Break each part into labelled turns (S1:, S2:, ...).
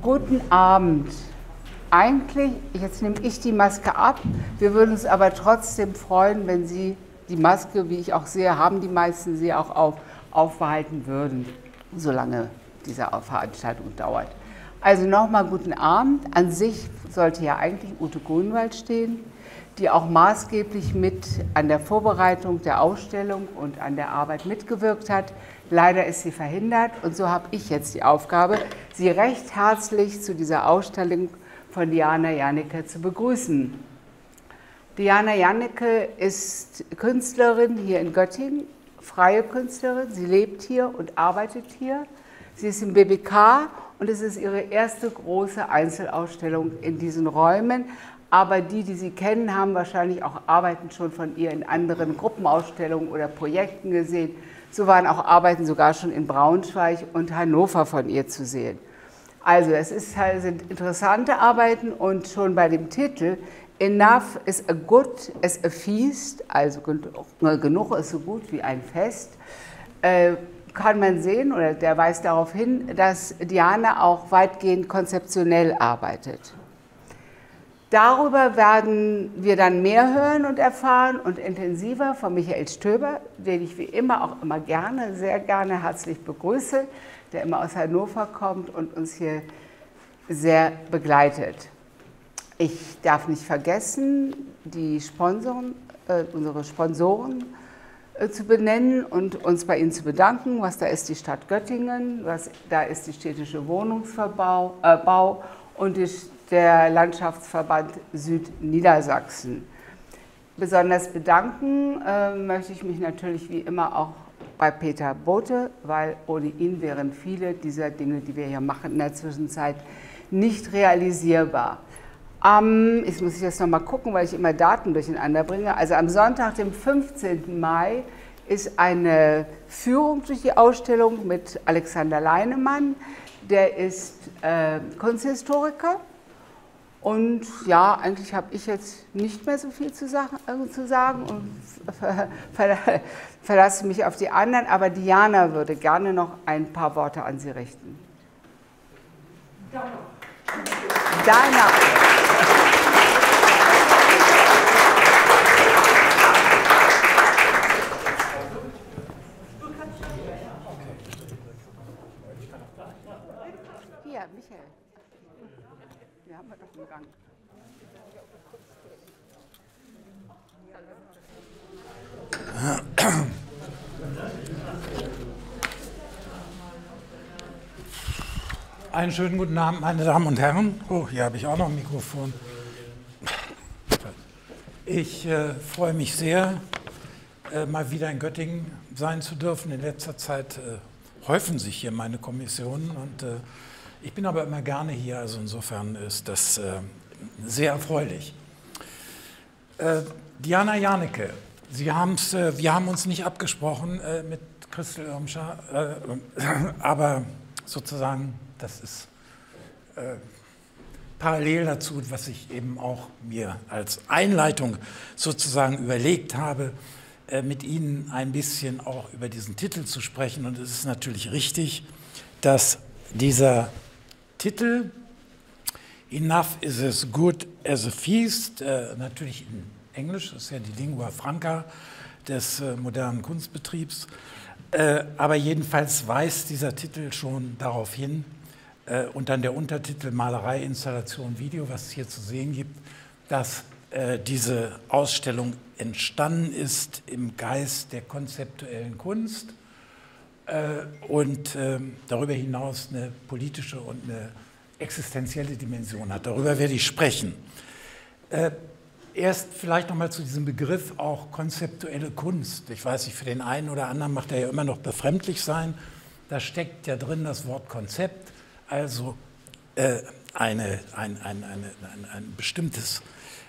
S1: Guten Abend. Eigentlich, jetzt nehme ich die Maske ab, wir würden uns aber trotzdem freuen, wenn Sie die Maske, wie ich auch sehe, haben die meisten sie auch aufbehalten würden, solange diese Veranstaltung dauert. Also nochmal guten Abend. An sich sollte ja eigentlich Ute Grünwald stehen, die auch maßgeblich mit an der Vorbereitung der Ausstellung und an der Arbeit mitgewirkt hat. Leider ist sie verhindert und so habe ich jetzt die Aufgabe, Sie recht herzlich zu dieser Ausstellung von Diana Janneke zu begrüßen. Diana Janneke ist Künstlerin hier in Göttingen, freie Künstlerin. Sie lebt hier und arbeitet hier. Sie ist im BBK und es ist ihre erste große Einzelausstellung in diesen Räumen. Aber die Sie kennen, haben wahrscheinlich auch Arbeiten schon von ihr in anderen Gruppenausstellungen oder Projekten gesehen. So waren auch Arbeiten sogar schon in Braunschweig und Hannover von ihr zu sehen. Also es sind interessante Arbeiten und schon bei dem Titel Enough is a good as a feast, also genug ist so gut wie ein Fest, kann man sehen, oder der weist darauf hin, dass Diana auch weitgehend konzeptionell arbeitet. Darüber werden wir dann mehr hören und erfahren und intensiver von Michael Stöber, den ich wie immer auch immer gerne, sehr gerne herzlich begrüße, der immer aus Hannover kommt und uns hier sehr begleitet. Ich darf nicht vergessen, die unsere Sponsoren zu benennen und uns bei ihnen zu bedanken. Was da ist die Stadt Göttingen, was da ist die städtische Wohnungsbau und der Landschaftsverband Südniedersachsen. Besonders bedanken möchte ich mich natürlich wie immer auch bei Peter Bote, weil ohne ihn wären viele dieser Dinge, die wir hier machen, in der Zwischenzeit nicht realisierbar. Jetzt muss ich das nochmal gucken, weil ich immer Daten durcheinander bringe. Also am Sonntag, dem 15. Mai, ist eine Führung durch die Ausstellung mit Alexander Leinemann. Der ist Kunsthistoriker. Und ja, eigentlich habe ich jetzt nicht mehr so viel zu sagen und verlasse mich auf die anderen, aber Diana würde gerne noch ein paar Worte an Sie richten. Diana. Hier, Michael. Wir haben doch einen Gang.
S2: Einen schönen guten Abend, meine Damen und Herren. Oh, hier habe ich auch noch ein Mikrofon. Ich freue mich sehr, mal wieder in Göttingen sein zu dürfen. In letzter Zeit häufen sich hier meine Kommissionen und ich bin aber immer gerne hier, also insofern ist das sehr erfreulich. Diana Janneke, wir haben uns nicht abgesprochen mit Christel Irmscher, aber sozusagen, das ist parallel dazu, was ich eben auch mir als Einleitung sozusagen überlegt habe, mit Ihnen ein bisschen auch über diesen Titel zu sprechen. Und es ist natürlich richtig, dass dieser Titel Enough is as good as a feast, natürlich in Englisch, das ist ja die Lingua Franca des modernen Kunstbetriebs, aber jedenfalls weist dieser Titel schon darauf hin, und dann der Untertitel Malerei, Installation, Video, was es hier zu sehen gibt, dass diese Ausstellung entstanden ist im Geist der konzeptuellen Kunst und darüber hinaus eine politische und eine existenzielle Dimension hat. Darüber werde ich sprechen. Erst vielleicht noch mal zu diesem Begriff auch konzeptuelle Kunst. Ich weiß nicht, für den einen oder anderen macht er ja immer noch befremdlich sein. Da steckt ja drin das Wort Konzept, also ein bestimmtes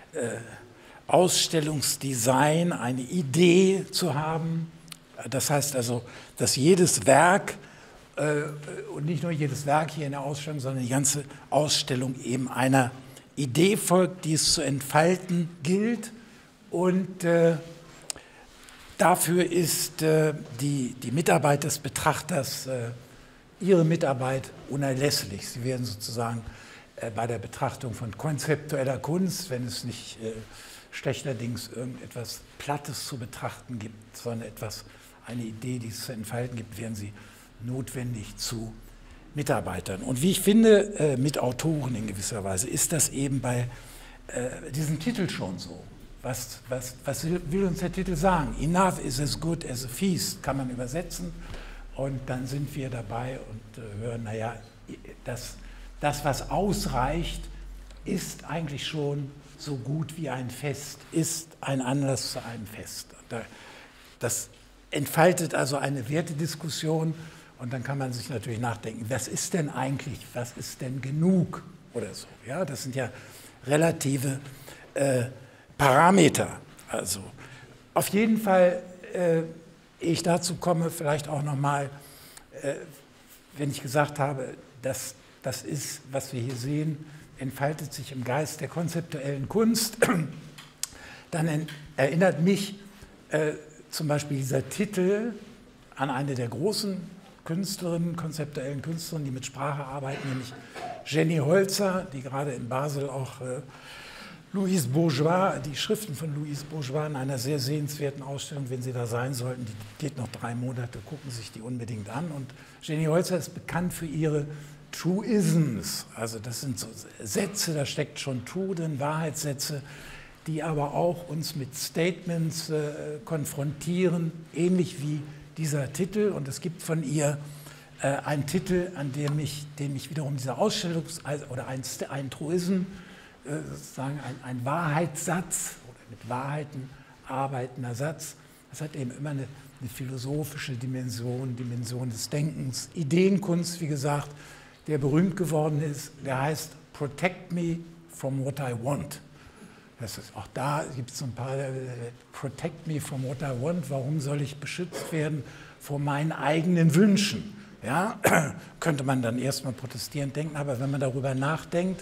S2: Ausstellungsdesign, eine Idee zu haben. Das heißt also, dass jedes Werk und nicht nur jedes Werk hier in der Ausstellung, sondern die ganze Ausstellung eben einer Idee folgt, die es zu entfalten gilt. Und dafür ist die Mitarbeit des Betrachters Ihre Mitarbeit unerlässlich. Sie werden sozusagen bei der Betrachtung von konzeptueller Kunst, wenn es nicht schlechterdings irgendetwas Plattes zu betrachten gibt, sondern eine Idee, die es zu entfalten gibt, werden Sie notwendig zu Mitarbeitern. Und wie ich finde, mit Autoren in gewisser Weise, ist das eben bei diesem Titel schon so. Was will uns der Titel sagen? Enough is as good as a feast, kann man übersetzen. Und dann sind wir dabei und hören, naja, das, was ausreicht, ist eigentlich schon so gut wie ein Fest, ist ein Anlass zu einem Fest. Das entfaltet also eine Wertediskussion und dann kann man sich natürlich nachdenken, was ist denn eigentlich, was ist denn genug oder so. Ja, das sind ja relative Parameter. Also auf jeden Fall, ehe ich dazu komme, vielleicht auch nochmal, wenn ich gesagt habe, dass das ist, was wir hier sehen, entfaltet sich im Geist der konzeptuellen Kunst, dann erinnert mich zum Beispiel dieser Titel an eine der großen Künstlerinnen, konzeptuellen Künstlerinnen, die mit Sprache arbeiten, nämlich Jenny Holzer, die gerade in Basel auch Louise Bourgeois, die Schriften von Louise Bourgeois in einer sehr sehenswerten Ausstellung, wenn Sie da sein sollten, die geht noch 3 Monate, gucken Sie sich die unbedingt an. Und Jenny Holzer ist bekannt für ihre Truisms, also das sind so Sätze, da steckt schon True drin, Wahrheitssätze, die aber auch uns mit Statements konfrontieren, ähnlich wie dieser Titel. Und es gibt von ihr einen Titel, an dem mich wiederum dieser oder ein Truism, sozusagen ein Wahrheitssatz oder mit Wahrheiten arbeitender Satz, das hat eben immer eine philosophische Dimension des Denkens. Ideenkunst, wie gesagt, der berühmt geworden ist, der heißt Protect me from what I want. Das ist, auch da gibt es so ein paar, Protect me from what I want, warum soll ich beschützt werden vor meinen eigenen Wünschen? Ja? Könnte man dann erstmal protestierend denken, aber wenn man darüber nachdenkt,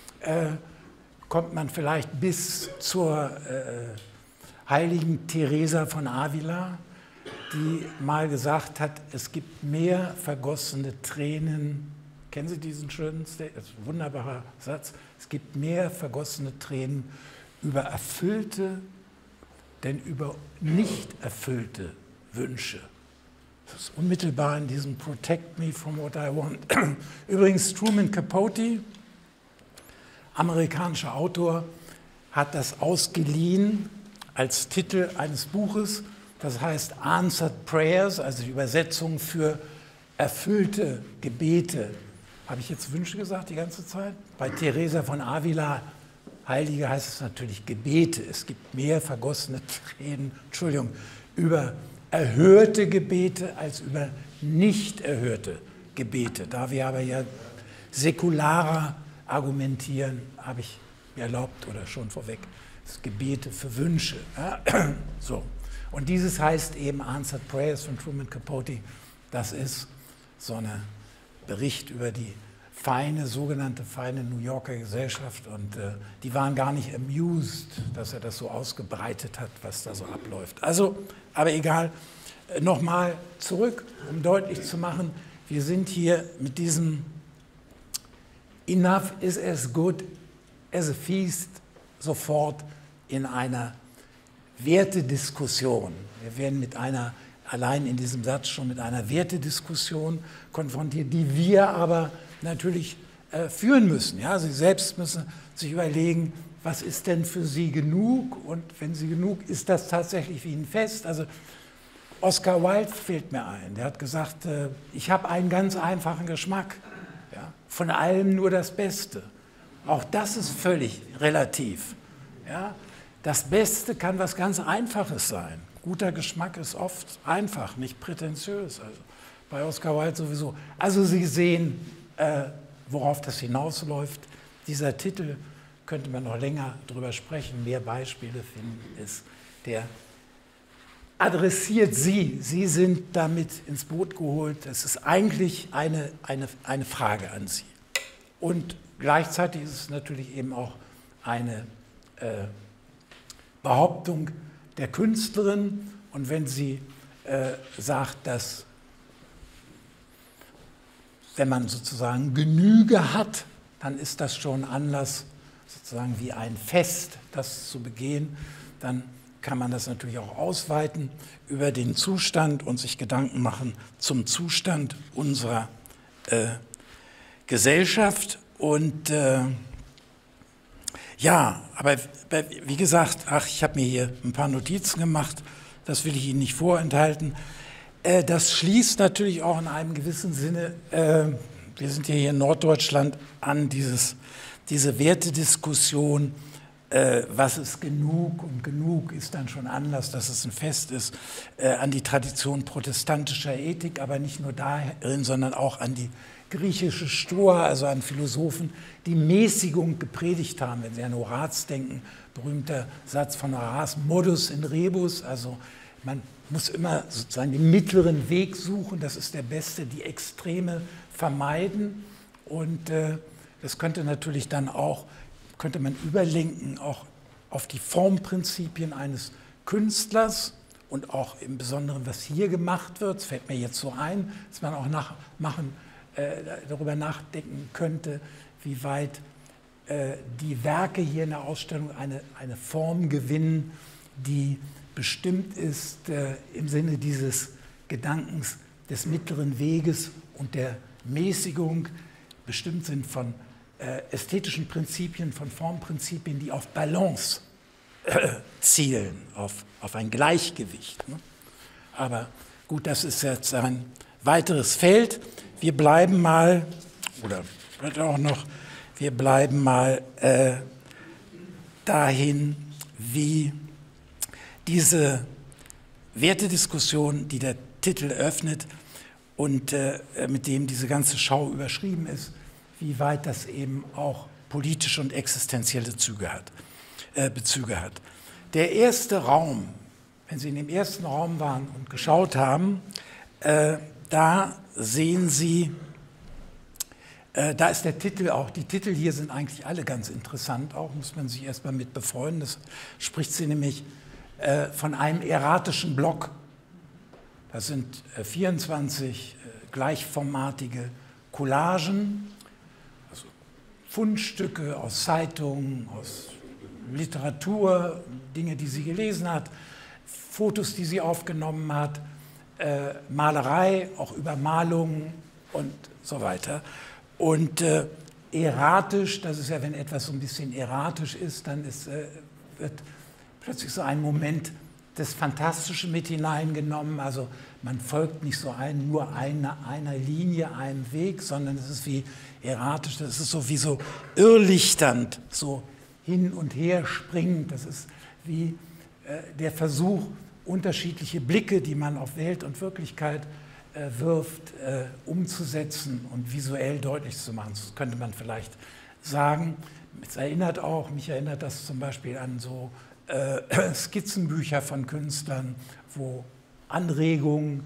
S2: kommt man vielleicht bis zur heiligen Teresa von Avila, die mal gesagt hat, es gibt mehr vergossene Tränen. Kennen Sie diesen schönen wunderbarer Satz? Es gibt mehr vergossene Tränen über erfüllte, denn über nicht erfüllte Wünsche. Das ist unmittelbar in diesem Protect me from what I want. Übrigens, Truman Capote, amerikanischer Autor, hat das ausgeliehen als Titel eines Buches, das heißt Answered Prayers, also die Übersetzung für erfüllte Gebete. Habe ich jetzt Wünsche gesagt die ganze Zeit? Bei Teresa von Avila, Heilige, heißt es natürlich Gebete. Es gibt mehr vergossene Tränen, über erhörte Gebete als über nicht erhörte Gebete. Da wir aber ja säkularer argumentieren, habe ich mir erlaubt oder schon vorweg, das Gebete für Wünsche. Ja? So. Und dieses heißt eben Answered Prayers von Truman Capote. Das ist so ein Bericht über die sogenannte feine New Yorker Gesellschaft und die waren gar nicht amused, dass er das so ausgebreitet hat, was da so abläuft. Also, aber egal, nochmal zurück, um deutlich zu machen, wir sind hier mit diesem Enough is as good as a feast sofort in einer Wertediskussion. Wir werden allein in diesem Satz schon mit einer Wertediskussion konfrontiert, die wir aber natürlich führen müssen. Ja? Sie selbst müssen sich überlegen, was ist denn für Sie genug und wenn Sie genug, ist das tatsächlich wie ein Fest? Also Oscar Wilde fällt mir ein, der hat gesagt, ich habe einen ganz einfachen Geschmack, ja? Von allem nur das Beste. Auch das ist völlig relativ. Ja? Das Beste kann was ganz Einfaches sein. Guter Geschmack ist oft einfach, nicht prätentiös. Also bei Oscar Wilde sowieso. Also Sie sehen, worauf das hinausläuft. Dieser Titel könnte man noch länger drüber sprechen, mehr Beispiele finden, der adressiert Sie. Sie sind damit ins Boot geholt. Es ist eigentlich eine Frage an Sie. Und gleichzeitig ist es natürlich eben auch eine Behauptung der Künstlerin. Und wenn sie sagt, dass wenn man sozusagen Genüge hat, dann ist das schon Anlass, sozusagen wie ein Fest, das zu begehen. Dann kann man das natürlich auch ausweiten über den Zustand und sich Gedanken machen zum Zustand unserer Gesellschaft. Und ja, aber wie gesagt, ich habe mir hier ein paar Notizen gemacht, das will ich Ihnen nicht vorenthalten. Das schließt natürlich auch in einem gewissen Sinne, wir sind ja hier in Norddeutschland, an diese Wertediskussion, was ist genug und genug ist dann schon Anlass, dass es ein Fest ist, an die Tradition protestantischer Ethik, aber nicht nur darin, sondern auch an die griechische Stoa, also an Philosophen, die Mäßigung gepredigt haben. Wenn Sie an Horaz denken, berühmter Satz von Horaz, modus in rebus, also man muss immer sozusagen den mittleren Weg suchen, das ist der beste, die Extreme vermeiden. Und das könnte natürlich dann auch, könnte man überlenken auch auf die Formprinzipien eines Künstlers und auch im Besonderen, was hier gemacht wird. Es fällt mir jetzt so ein, dass man auch darüber nachdenken könnte, wie weit die Werke hier in der Ausstellung eine Form gewinnen, die bestimmt ist im Sinne dieses Gedankens des mittleren Weges und der Mäßigung, bestimmt sind von ästhetischen Prinzipien, von Formprinzipien, die auf Balance zielen, auf ein Gleichgewicht. Ne? Aber gut, das ist jetzt ein weiteres Feld. Wir bleiben mal, oder vielleicht auch noch, wir bleiben mal dahin, wie diese Wertediskussion, die der Titel öffnet und mit dem diese ganze Schau überschrieben ist, wie weit das eben auch politische und existenzielle Bezüge hat. Der erste Raum, wenn Sie in dem ersten Raum waren und geschaut haben, da sehen Sie, da ist der Titel auch, die Titel hier sind eigentlich alle ganz interessant, auch muss man sich erstmal mit befreunden. Das spricht sie nämlich von einem erratischen Block. Das sind 24 gleichformatige Collagen, also Fundstücke aus Zeitungen, aus Literatur, Dinge, die sie gelesen hat, Fotos, die sie aufgenommen hat, Malerei, auch Übermalungen und so weiter. Und erratisch, das ist ja, wenn etwas so ein bisschen erratisch ist, dann wird plötzlich so ein Moment des Fantastischen mit hineingenommen. Also man folgt nicht so nur einer Linie, einem Weg, sondern es ist wie erratisch, das ist so wie so irrlichternd, so hin und her springend. Das ist wie der Versuch, unterschiedliche Blicke, die man auf Welt und Wirklichkeit wirft, umzusetzen und visuell deutlich zu machen. Das könnte man vielleicht sagen. Mich erinnert das zum Beispiel an so Skizzenbücher von Künstlern, wo Anregungen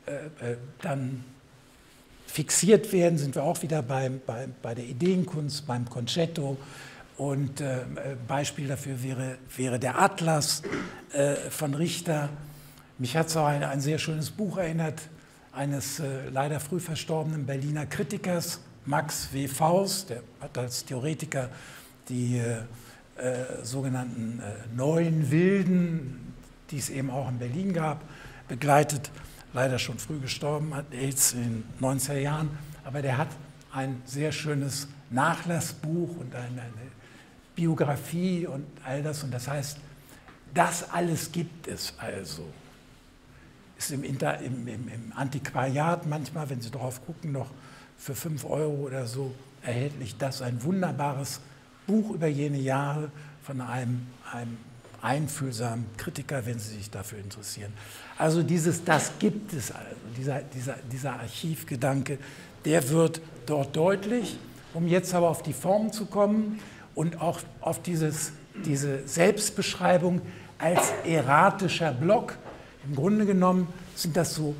S2: dann fixiert werden, sind wir auch wieder bei der Ideenkunst, beim Concetto. Und Beispiel dafür wäre der Atlas von Richter. Mich hat es auch ein sehr schönes Buch erinnert, eines leider früh verstorbenen Berliner Kritikers, Max W. Faust. Der hat als Theoretiker die sogenannten neuen Wilden, die es eben auch in Berlin gab, begleitet, leider schon früh gestorben, hat AIDS in den 90er Jahren, aber der hat ein sehr schönes Nachlassbuch und eine Biografie und all das, und das heißt, das alles gibt es also. Ist im Antiquariat manchmal, wenn Sie drauf gucken, noch für 5 € oder so erhältlich. Das ist ein wunderbares Buch über jene Jahre von einem einfühlsamen Kritiker, wenn Sie sich dafür interessieren. Also das gibt es also, dieser Archivgedanke, der wird dort deutlich. Um jetzt aber auf die Form zu kommen und auch auf diese Selbstbeschreibung als erratischer Block, im Grunde genommen sind das so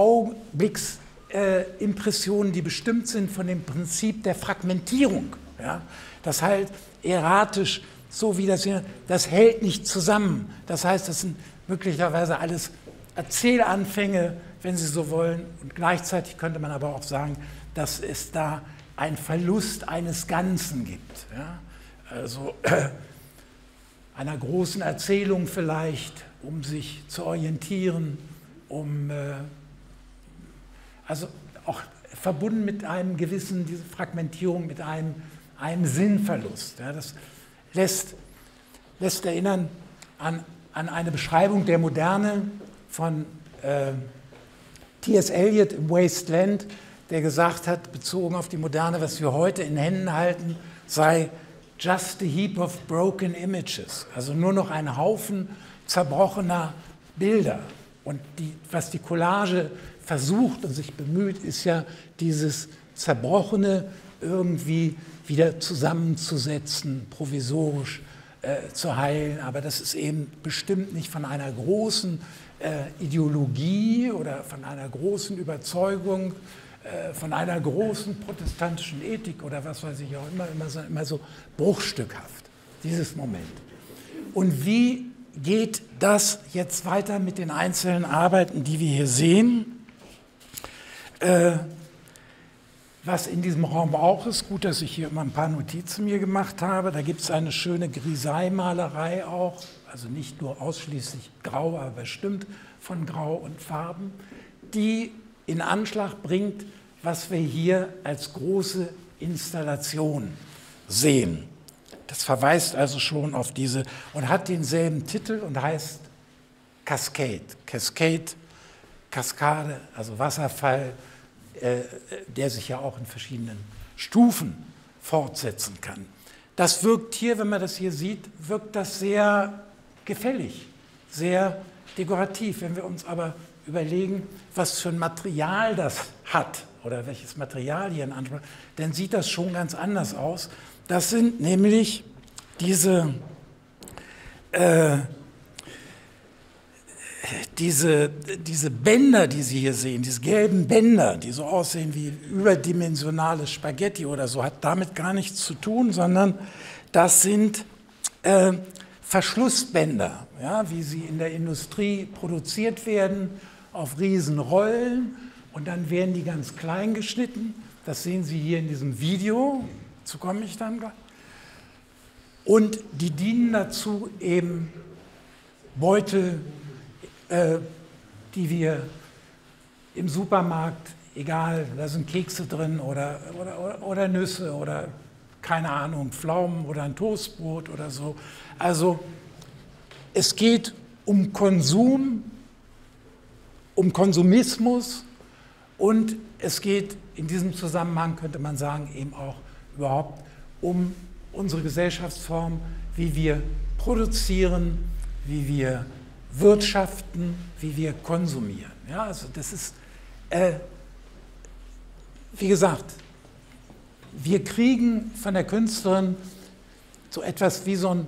S2: Augenblicksimpressionen, die bestimmt sind von dem Prinzip der Fragmentierung. Ja? Das heißt, erratisch, so wie das hält nicht zusammen. Das heißt, das sind möglicherweise alles Erzählanfänge, wenn Sie so wollen. Und gleichzeitig könnte man aber auch sagen, dass es da einen Verlust eines Ganzen gibt. Ja? Also einer großen Erzählung vielleicht, um sich zu orientieren, also auch verbunden mit einem gewissen, diese Fragmentierung, mit einem Sinnverlust. Ja? Das lässt erinnern an eine Beschreibung der Moderne von T.S. Eliot im Wasteland, der gesagt hat, bezogen auf die Moderne, was wir heute in Händen halten, sei just a heap of broken images, also nur noch ein Haufen zerbrochener Bilder. Und was die Collage versucht und sich bemüht, ist ja dieses Zerbrochene irgendwie wieder zusammenzusetzen, provisorisch zu heilen. Aber das ist eben bestimmt nicht von einer großen Ideologie oder von einer großen Überzeugung, von einer großen protestantischen Ethik oder was weiß ich auch immer so bruchstückhaft, dieses Moment. Und wie geht das jetzt weiter mit den einzelnen Arbeiten, die wir hier sehen? Was in diesem Raum auch ist, gut, dass ich hier immer ein paar Notizen mir gemacht habe, da gibt es eine schöne Grisaille-Malerei auch, also nicht nur ausschließlich grau, aber bestimmt von Grau und Farben, die in Anschlag bringt, was wir hier als große Installation sehen. Das verweist also schon auf diese und hat denselben Titel und heißt Cascade. Cascade, Kaskade, also Wasserfall, der sich ja auch in verschiedenen Stufen fortsetzen kann. Das wirkt hier, wenn man das hier sieht, wirkt das sehr gefällig, sehr dekorativ. Wenn wir uns aber überlegen, was für ein Material das hat oder welches Material hier in Anspruch, dann sieht das schon ganz anders aus. Das sind nämlich diese Bänder, die Sie hier sehen, diese gelben Bänder, die so aussehen wie überdimensionales Spaghetti oder so, hat damit gar nichts zu tun, sondern das sind Verschlussbänder, ja, wie sie in der Industrie produziert werden, auf Riesenrollen und dann werden die ganz klein geschnitten. Das sehen Sie hier in diesem Video, dazu komme ich dann gleich. Und die dienen dazu, eben Beutel, die wir im Supermarkt, egal, da sind Kekse drin oder Nüsse oder keine Ahnung, Pflaumen oder ein Toastbrot oder so. Also es geht um Konsum, um Konsumismus und es geht in diesem Zusammenhang, könnte man sagen, eben auch überhaupt um unsere Gesellschaftsform, wie wir produzieren, wie wir wirtschaften, wie wir konsumieren. Ja, also das ist, wie gesagt, wir kriegen von der Künstlerin so etwas wie so ein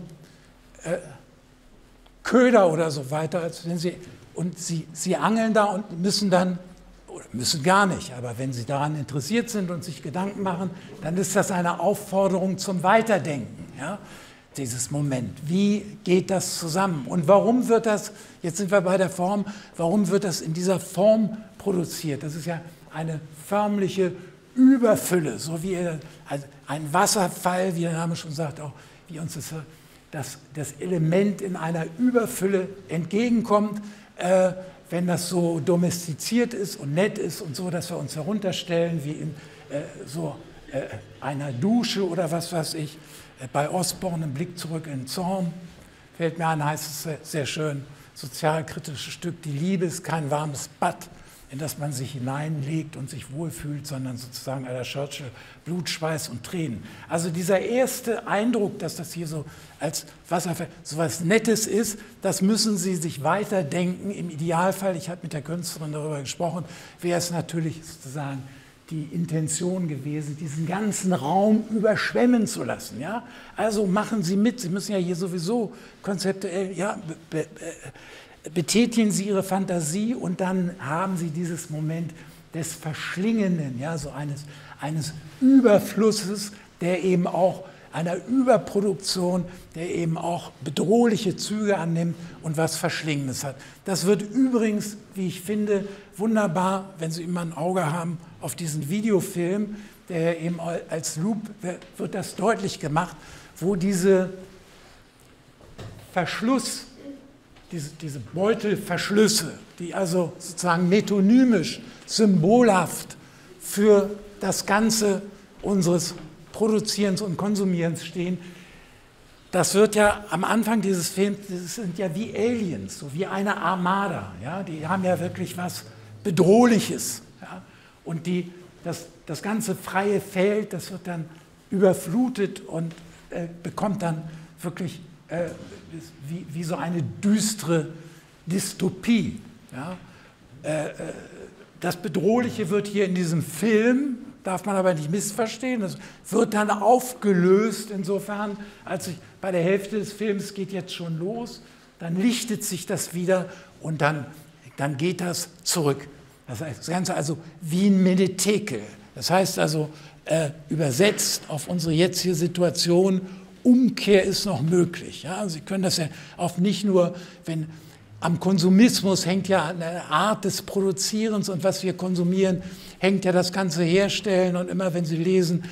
S2: Köder oder so weiter, als wenn sie angeln da und müssen dann, oder müssen gar nicht, aber wenn sie daran interessiert sind und sich Gedanken machen, dann ist das eine Aufforderung zum Weiterdenken, ja, dieses Moment. Wie geht das zusammen? Und warum wird das, jetzt sind wir bei der Form, warum wird das in dieser Form produziert? Das ist ja eine förmliche Überfülle, so wie ein Wasserfall, wie der Name schon sagt, auch wie uns das Element in einer Überfülle entgegenkommt, wenn das so domestiziert ist und nett ist und so, dass wir uns herunterstellen, wie in einer Dusche oder was weiß ich. Bei Osborne, ein Blick zurück in den Zorn, fällt mir ein, heißt es sehr schön, sozialkritisches Stück, die Liebe ist kein warmes Bad, in das man sich hineinlegt und sich wohlfühlt, sondern sozusagen à la Churchill Blut, Schweiß und Tränen. Also dieser erste Eindruck, dass das hier so als Wasserfall so was Nettes ist, das müssen Sie sich weiterdenken. Im Idealfall, ich habe mit der Künstlerin darüber gesprochen, wäre es natürlich sozusagen die Intention gewesen, diesen ganzen Raum überschwemmen zu lassen. Ja? Also machen Sie mit, Sie müssen ja hier sowieso konzeptuell, ja, betätigen Sie Ihre Fantasie und dann haben Sie dieses Moment des Verschlingenden, ja, so eines Überflusses, der eben auch einer Überproduktion, der eben auch bedrohliche Züge annimmt und was Verschlingendes hat. Das wird übrigens, wie ich finde, wunderbar, wenn Sie immer ein Auge haben auf diesen Videofilm, der eben als Loop wird das deutlich gemacht, wo diese Verschluss, diese Beutelverschlüsse, die also sozusagen metonymisch, symbolhaft für das Ganze unseres Produzierens und Konsumierens stehen, das wird ja am Anfang dieses Films, das sind ja wie Aliens, so wie eine Armada, ja? Die haben ja wirklich was Bedrohliches. Ja? Und das ganze freie Feld, das wird dann überflutet und bekommt dann wirklich wie so eine düstere Dystopie. Ja? Das Bedrohliche wird hier in diesem Film, darf man aber nicht missverstehen, das wird dann aufgelöst insofern, als ich bei der Hälfte des Films geht jetzt schon los, dann lichtet sich das wieder und dann geht das zurück. Das heißt, das Ganze also wie ein Menetekel. Das heißt also, übersetzt auf unsere jetzige Situation, Umkehr ist noch möglich. Ja? Sie können das ja auch nicht nur, wenn am Konsumismus hängt ja eine Art des Produzierens und was wir konsumieren, hängt ja das ganze Herstellen und immer wenn Sie lesen,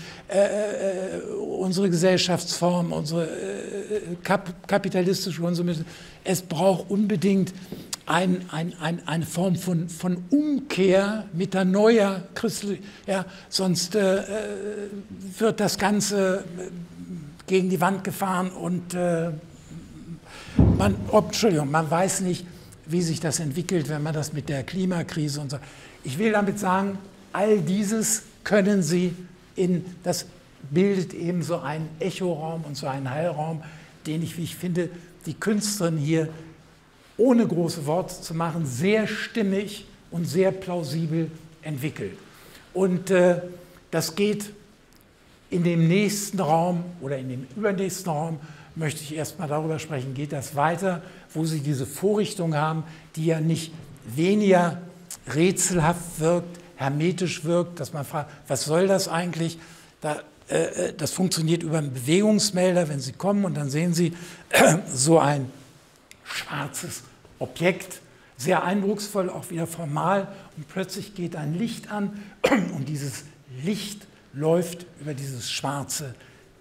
S2: unsere Gesellschaftsform, unsere kapitalistische Konsumismus, es braucht unbedingt eine Form von Umkehr, Metanoia, ja, sonst wird das Ganze gegen die Wand gefahren und man weiß nicht, wie sich das entwickelt, wenn man das mit der Klimakrise und so. Ich will damit sagen, all dieses können Sie das bildet eben so einen Echoraum und so einen Hallraum, den ich, wie ich finde, die Künstlerin hier ohne große Worte zu machen, sehr stimmig und sehr plausibel entwickelt. Und das geht in dem nächsten Raum oder in dem übernächsten Raum, möchte ich erst mal darüber sprechen, geht das weiter, wo Sie diese Vorrichtung haben, die ja nicht weniger rätselhaft wirkt, hermetisch wirkt, dass man fragt, was soll das eigentlich? Das funktioniert über einen Bewegungsmelder, wenn Sie kommen und dann sehen Sie so ein schwarzes Objekt, sehr eindrucksvoll, auch wieder formal und plötzlich geht ein Licht an und dieses Licht läuft über dieses schwarze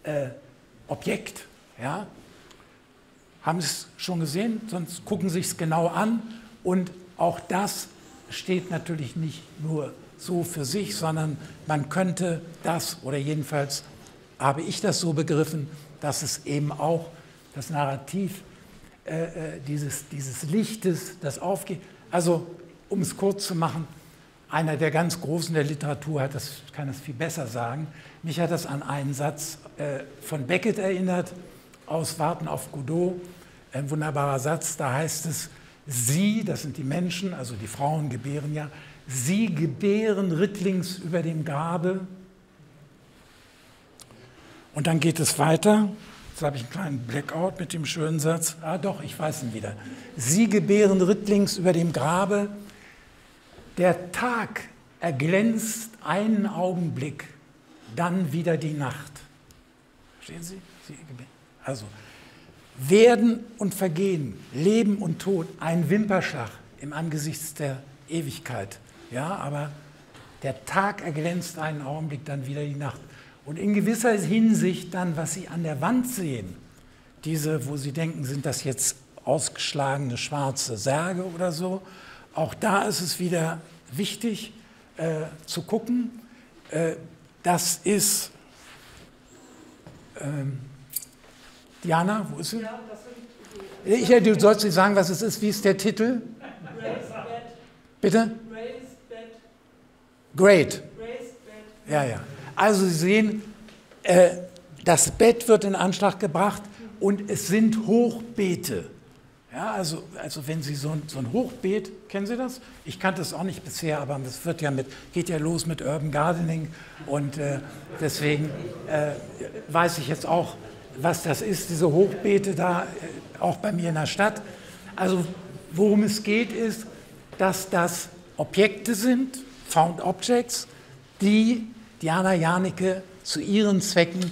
S2: Objekt. Ja? Haben Sie es schon gesehen? Sonst gucken Sie es genau an und auch das steht natürlich nicht nur so für sich, sondern man könnte das, oder jedenfalls habe ich das so begriffen, dass es eben auch das Narrativ dieses Lichtes, das aufgeht. Also, um es kurz zu machen, einer der ganz Großen der Literatur kann das viel besser sagen. Mich hat das an einen Satz von Beckett erinnert, aus Warten auf Godot, ein wunderbarer Satz, da heißt es, Sie, das sind die Menschen, also die Frauen gebären ja, Sie gebären rittlings über dem Grabe. Und dann geht es weiter. Jetzt habe ich einen kleinen Blackout mit dem schönen Satz. Ah doch, ich weiß ihn wieder. Sie gebären rittlings über dem Grabe. Der Tag erglänzt einen Augenblick, dann wieder die Nacht. Verstehen Sie? Also, Werden und Vergehen, Leben und Tod, ein Wimperschlag im Angesicht der Ewigkeit. Ja, aber der Tag erglänzt einen Augenblick, dann wieder die Nacht. Und in gewisser Hinsicht dann, was Sie an der Wand sehen, diese, wo Sie denken, sind das jetzt ausgeschlagene schwarze Särge oder so, auch da ist es wieder wichtig zu gucken. Das ist, Diana, wo ist sie? Ja, das sind du sollst dir sagen, was es ist. Wie ist der Titel?
S3: Grace Bed.
S2: Bitte?
S3: Grace Bed.
S2: Great.
S3: Grace Bed.
S2: Ja, ja. Also Sie sehen, das Bett wird in Anschlag gebracht und es sind Hochbeete. Ja, also wenn Sie so ein Hochbeet, kennen Sie das? Ich kannte es auch nicht bisher, aber es geht ja los mit Urban Gardening und deswegen weiß ich jetzt auch, was das ist, diese Hochbeete da, auch bei mir in der Stadt. Also worum es geht, ist, dass das Objekte sind, Found Objects, die Diana Janicke zu ihren Zwecken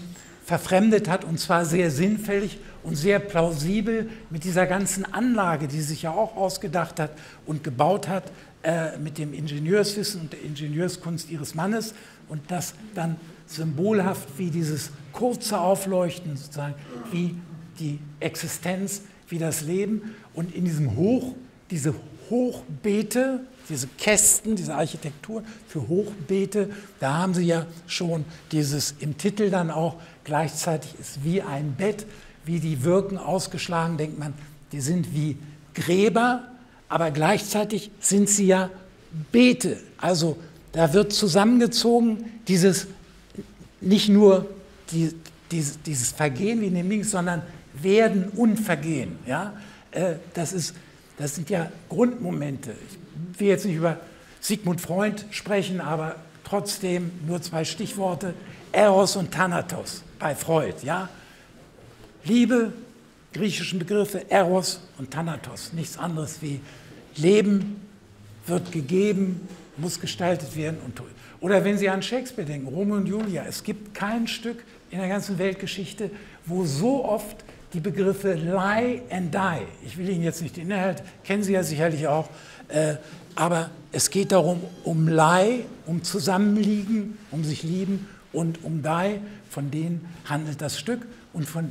S2: verfremdet hat, und zwar sehr sinnfällig und sehr plausibel mit dieser ganzen Anlage, die sie sich ja auch ausgedacht hat und gebaut hat, mit dem Ingenieurswissen und der Ingenieurskunst ihres Mannes, und das dann symbolhaft wie dieses kurze Aufleuchten, sozusagen, wie die Existenz, wie das Leben, und in diesem diese Hochbeete, diese Kästen, diese Architektur für Hochbeete, da haben Sie ja schon dieses im Titel dann auch, gleichzeitig ist wie ein Bett, wie die wirken ausgeschlagen, denkt man, die sind wie Gräber, aber gleichzeitig sind sie ja Beete. Also da wird zusammengezogen dieses, nicht nur dieses Vergehen wie in dem Links, sondern Werden und Vergehen. Ja? Das sind ja Grundmomente. Ich will jetzt nicht über Sigmund Freud sprechen, aber trotzdem nur 2 Stichworte: Eros und Thanatos bei Freud. Ja? Liebe, griechischen Begriffe, Eros und Thanatos, nichts anderes wie Leben wird gegeben, muss gestaltet werden. Oder wenn Sie an Shakespeare denken, Romeo und Julia, es gibt kein Stück in der ganzen Weltgeschichte, wo so oft die Begriffe lie and die, ich will Ihnen jetzt nicht den Inhalt, kennen Sie ja sicherlich auch, aber es geht darum, um lie, um Zusammenliegen, um sich lieben, und um die, von denen handelt das Stück, und von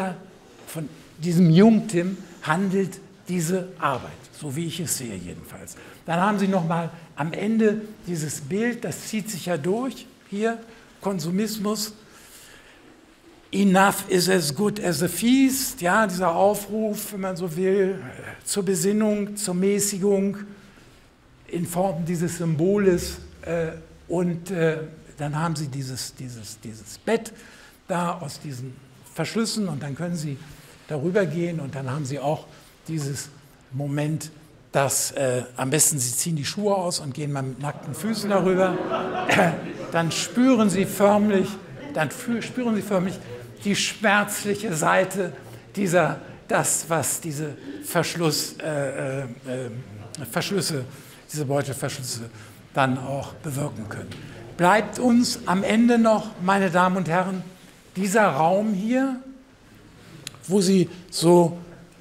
S2: diesem Jungtim handelt diese Arbeit, so wie ich es sehe jedenfalls. Dann haben Sie noch mal am Ende dieses Bild, das zieht sich ja durch, hier, Konsumismus, enough is as good as a feast, ja, dieser Aufruf, wenn man so will, zur Besinnung, zur Mäßigung, in Form dieses Symboles, und dann haben Sie dieses Bett da aus diesen Verschlüssen, und dann können Sie darüber gehen, und dann haben Sie auch dieses Moment, dass am besten Sie ziehen die Schuhe aus und gehen mal mit nackten Füßen darüber, dann spüren Sie förmlich die schmerzliche Seite was diese Verschlüsse, diese Beutelverschlüsse dann auch bewirken können. Bleibt uns am Ende noch, meine Damen und Herren, dieser Raum hier, wo Sie so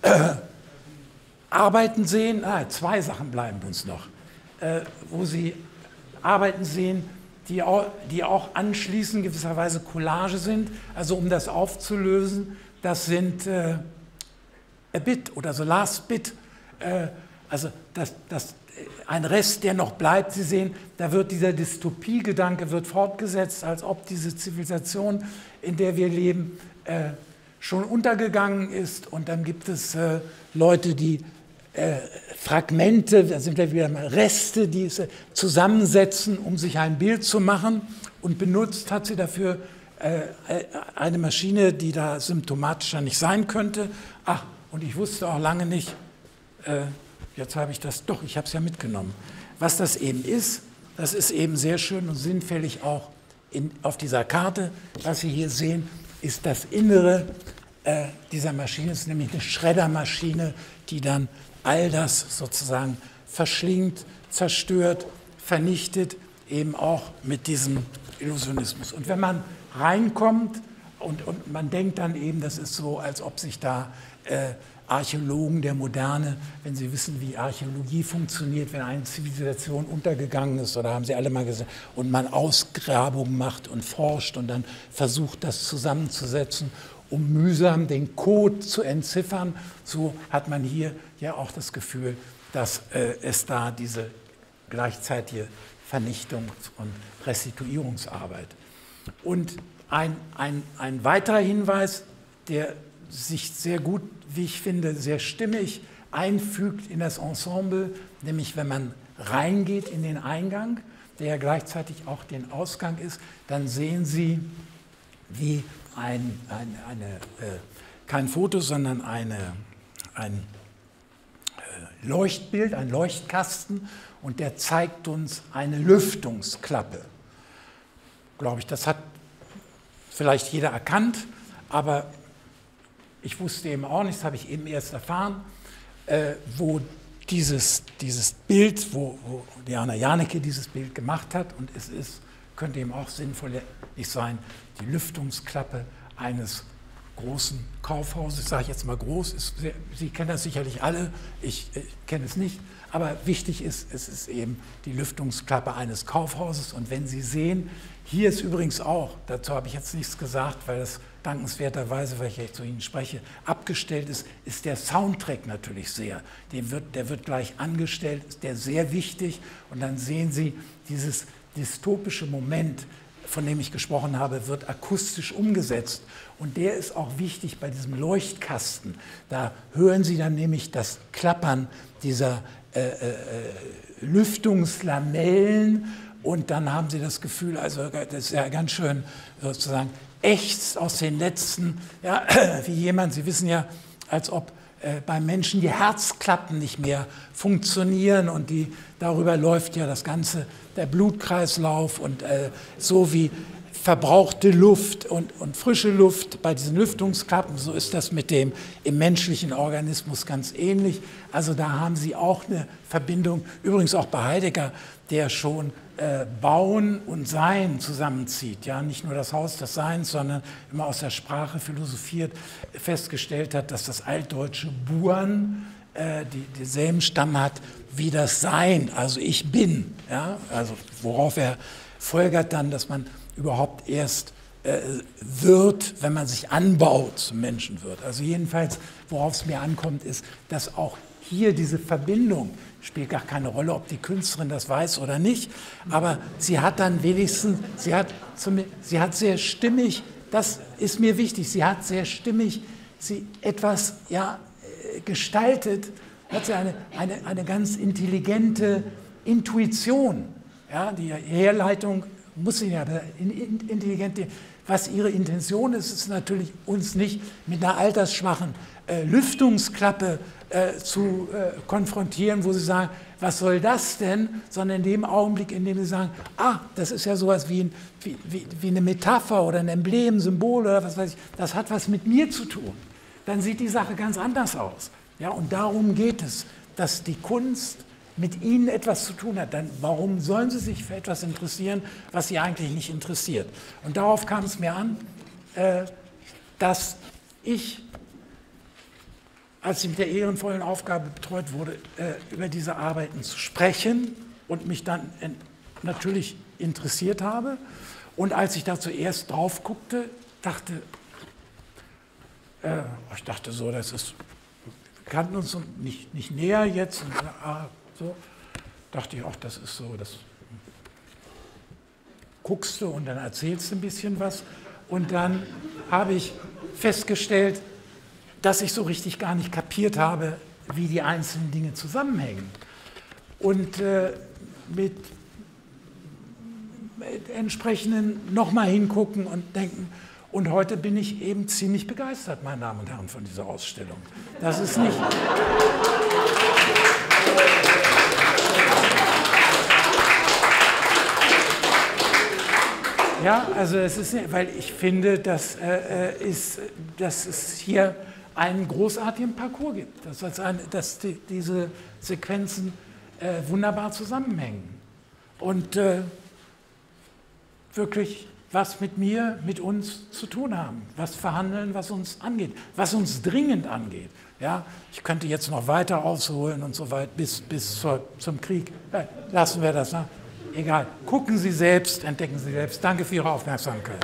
S2: Arbeiten sehen, 2 Sachen bleiben uns noch, wo Sie Arbeiten sehen, die auch anschließend gewisserweise Collage sind, also um das aufzulösen, das sind a bit oder so last bit, also ein Rest, der noch bleibt. Sie sehen, da wird dieser Dystopie-Gedanke wird fortgesetzt, als ob diese Zivilisation, in der wir leben, schon untergegangen ist, und dann gibt es Leute, die Fragmente, da sind wir wieder mal Reste, die es zusammensetzen, um sich ein Bild zu machen, und benutzt hat sie dafür eine Maschine, die da symptomatischer nicht sein könnte. Ach, und ich wusste auch lange nicht, jetzt habe ich das, doch, ich habe es ja mitgenommen. Was das eben ist, das ist eben sehr schön und sinnfällig auch auf dieser Karte. Was Sie hier sehen, ist das Innere dieser Maschine. Es ist nämlich eine Schreddermaschine, die dann all das sozusagen verschlingt, zerstört, vernichtet, eben auch mit diesem Illusionismus. Und wenn man reinkommt und man denkt dann eben, das ist so, als ob sich da Archäologen der Moderne, wenn sie wissen, wie Archäologie funktioniert, wenn eine Zivilisation untergegangen ist, oder haben Sie alle mal gesehen, und man Ausgrabungen macht und forscht und dann versucht, das zusammenzusetzen, um mühsam den Code zu entziffern, so hat man hier ja auch das Gefühl, dass es da diese gleichzeitige Vernichtungs- und Restituierungsarbeit. Und ein weiterer Hinweis, der sich sehr gut, wie ich finde, sehr stimmig einfügt in das Ensemble, nämlich wenn man reingeht in den Eingang, der ja gleichzeitig auch den Ausgang ist, dann sehen Sie, wie kein Foto, sondern ein Leuchtbild, ein Leuchtkasten, und der zeigt uns eine Lüftungsklappe. Glaube ich, das hat vielleicht jeder erkannt, aber ich wusste eben auch nicht, das habe ich eben erst erfahren, wo dieses Bild, wo Diana Jahnecke dieses Bild gemacht hat, und es ist, könnte eben auch sinnvoll nicht sein, die Lüftungsklappe eines großen Kaufhauses, sage ich jetzt mal groß, Sie kennen das sicherlich alle, ich kenne es nicht, aber wichtig ist, es ist eben die Lüftungsklappe eines Kaufhauses. Und wenn Sie sehen, hier ist übrigens auch, dazu habe ich jetzt nichts gesagt, weil das dankenswerterweise, weil ich jetzt zu Ihnen spreche, abgestellt ist der Soundtrack natürlich sehr. Der wird gleich angestellt, ist der sehr wichtig. Und dann sehen Sie dieses dystopische Moment, von dem ich gesprochen habe, wird akustisch umgesetzt. Und der ist auch wichtig bei diesem Leuchtkasten. Da hören Sie dann nämlich das Klappern dieser Lüftungslamellen und dann haben Sie das Gefühl, also das ist ja ganz schön sozusagen ächzt aus den letzten, ja, wie jemand, Sie wissen ja, als ob beim Menschen die Herzklappen nicht mehr funktionieren und darüber läuft ja das Ganze, der Blutkreislauf und so wie verbrauchte Luft und frische Luft bei diesen Lüftungsklappen, so ist das mit dem im menschlichen Organismus ganz ähnlich. Also da haben Sie auch eine Verbindung, übrigens auch bei Heidegger, der schon Bauen und Sein zusammenzieht. Ja, nicht nur das Haus des Seins, sondern immer aus der Sprache philosophiert, festgestellt hat, dass das altdeutsche Buan denselben Stamm hat wie das Sein, also ich bin. Ja, also worauf er folgert dann, dass man überhaupt erst wird, wenn man sich anbaut, zum Menschen wird. Also jedenfalls, worauf es mir ankommt, ist, dass auch hier diese Verbindung, spielt gar keine Rolle, ob die Künstlerin das weiß oder nicht, aber sie hat dann wenigstens, sie hat sehr stimmig, das ist mir wichtig, sie hat sehr stimmig etwas gestaltet, hat sie eine ganz intelligente Intuition, ja, die Herleitung muss sie ja, aber intelligente, was ihre Intention ist, ist natürlich uns nicht mit einer altersschwachen Lüftungsklappe zu konfrontieren, wo sie sagen, was soll das denn, sondern in dem Augenblick, in dem sie sagen, das ist ja sowas wie eine Metapher oder ein Emblem, Symbol oder was weiß ich, das hat was mit mir zu tun, dann sieht die Sache ganz anders aus. Ja, und darum geht es, dass die Kunst mit Ihnen etwas zu tun hat, dann warum sollen Sie sich für etwas interessieren, was Sie eigentlich nicht interessiert? Und darauf kam es mir an, dass ich, als ich mit der ehrenvollen Aufgabe betreut wurde, über diese Arbeiten zu sprechen und mich dann natürlich interessiert habe. Und als ich da zuerst drauf guckte, ich dachte so, das ist, wir kannten uns nicht näher jetzt. Und, so dachte ich, das ist so, das guckst du und dann erzählst du ein bisschen was. Und dann habe ich festgestellt, dass ich so richtig gar nicht kapiert habe, wie die einzelnen Dinge zusammenhängen. Und mit entsprechenden nochmal hingucken und denken, und heute bin ich eben ziemlich begeistert, meine Damen und Herren, von dieser Ausstellung. Das ist nicht... Ja, also es ist, weil ich finde, dass es hier einen großartigen Parcours gibt, dass diese Sequenzen wunderbar zusammenhängen und wirklich was mit mir, mit uns zu tun haben, was verhandeln, was uns angeht, was uns dringend angeht. Ja, ich könnte jetzt noch weiter ausholen und so weit bis zum Krieg. Lassen wir das. Ne? Egal. Gucken Sie selbst, entdecken Sie selbst. Danke für Ihre Aufmerksamkeit.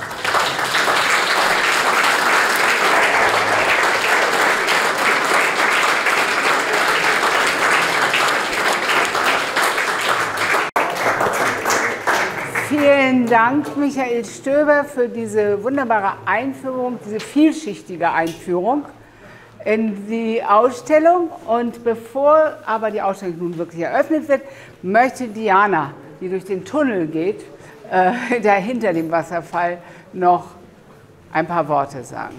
S1: Vielen Dank, Michael Stöber, für diese wunderbare Einführung, diese vielschichtige Einführung in die Ausstellung. Und bevor aber die Ausstellung nun wirklich eröffnet wird, möchte Diana, die durch den Tunnel geht, da hinter dem Wasserfall, noch ein paar Worte sagen.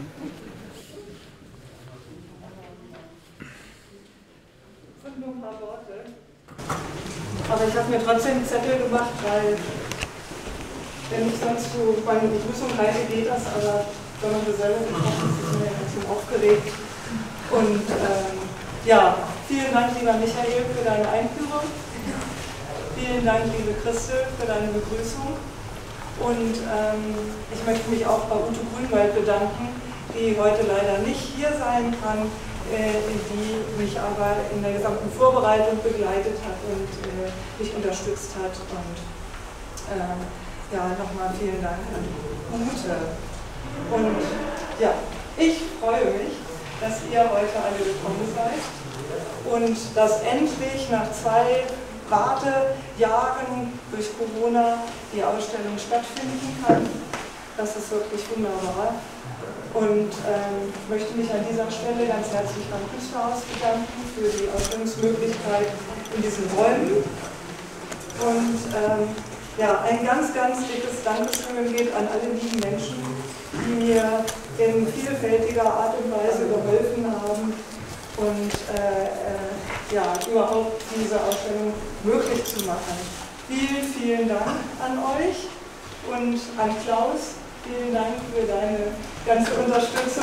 S3: Nur ein paar Worte. Aber ich habe mir trotzdem einen Zettel gemacht, weil wenn ich sonst zu meine Begrüßung halte, geht das, aber wenn man so selber bekommt, ist es mir ein bisschen aufgeregt. Und ja, vielen Dank, lieber Michael, für deine Einführung. Vielen Dank, liebe Christel, für deine Begrüßung. Und ich möchte mich auch bei Ute Grünwald bedanken, die heute leider nicht hier sein kann, die mich aber in der gesamten Vorbereitung begleitet hat und mich unterstützt hat. Und ja, nochmal vielen Dank an Ute. Und ja, ich freue mich, dass ihr heute alle gekommen seid und dass endlich nach 2 Wartejahren durch Corona die Ausstellung stattfinden kann. Das ist wirklich wunderbar. Und ich möchte mich an dieser Stelle ganz herzlich beim Künstlerhaus bedanken für die Ausstellungsmöglichkeit in diesen Räumen. Und ja, ein ganz, ganz dickes Dankeschön geht an alle lieben Menschen, die mir in vielfältiger Art und Weise geholfen haben und ja, überhaupt diese Ausstellung möglich zu machen. Vielen, vielen Dank an euch und an Klaus. Vielen Dank für deine ganze Unterstützung.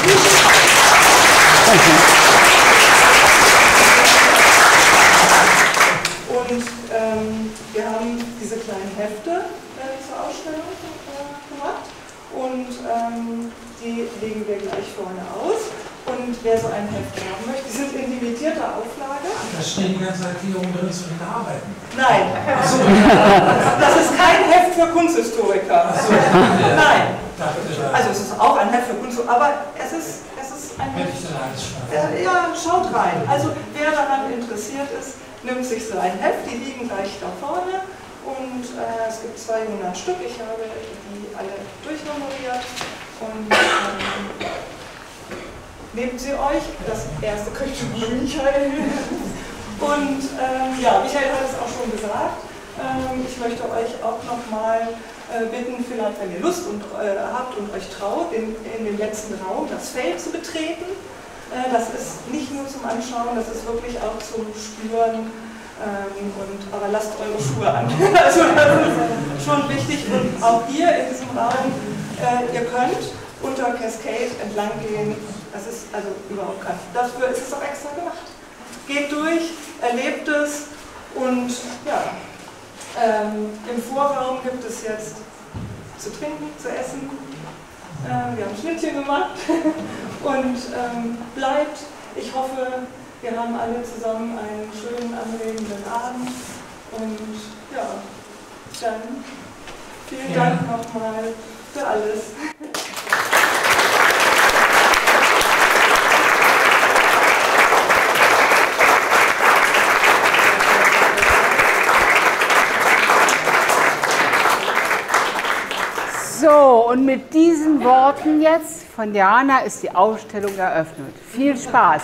S3: Und wir haben diese kleinen Hefte zur Ausstellung gemacht und die legen wir gleich vorne aus. Und wer so ein Heft haben möchte, die sind in limitierter Auflage.
S2: Da stehen die ganzen Erklärungen drin zu den Arbeiten.
S3: Nein, so. Das ist kein Heft für Kunsthistoriker. So. Nein, also es ist auch ein Heft für Kunsthistoriker, aber es ist ein Heft. Ja, schaut rein. Also wer daran interessiert ist, nimmt sich so ein Heft, die liegen gleich da vorne und es gibt 200 Stück. Ich habe die alle durchnummeriert und nehmt sie euch. Das erste könnte Michael. Und ja, Michael hat es auch schon gesagt. Ich möchte euch auch nochmal bitten, vielleicht wenn ihr Lust habt und euch traut, in den letzten Raum das Feld zu betreten. Das ist nicht nur zum Anschauen, das ist wirklich auch zum Spüren. Aber lasst eure Schuhe an. Also das ist schon wichtig. Und auch hier in diesem Raum, ihr könnt unter Cascade entlang gehen. Das ist also überhaupt kein. Dafür ist es auch extra gemacht. Geht durch, erlebt es und ja, im Vorraum gibt es jetzt zu trinken, zu essen. Wir haben Schnittchen gemacht und bleibt. Ich hoffe, wir haben alle zusammen einen schönen, anregenden Abend und ja, dann vielen Dank nochmal für alles.
S1: So, und mit diesen Worten jetzt von Diana ist die Ausstellung eröffnet. Viel Spaß!